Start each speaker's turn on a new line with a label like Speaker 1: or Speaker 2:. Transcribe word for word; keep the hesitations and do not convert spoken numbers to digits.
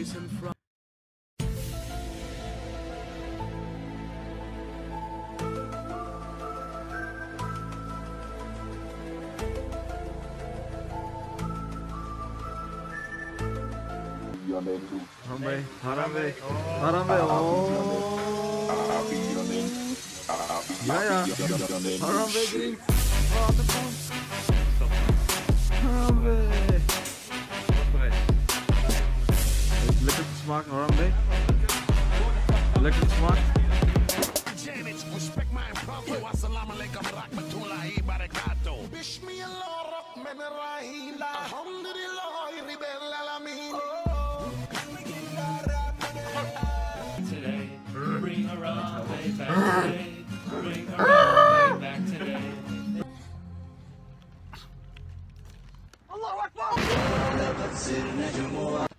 Speaker 1: listen from.
Speaker 2: Your name too.
Speaker 3: Harambe, Harambe, Harambe. Oh.
Speaker 2: R I P your name.
Speaker 3: Ja, ja.
Speaker 2: Your name.
Speaker 3: Harambe drinkt. Waterpomp. Harambe. Lekker te smaken, Harambe. Lekker te smaken.
Speaker 4: Today, bring Harambe back today. Bring Harambe back today. Allahu Akbar!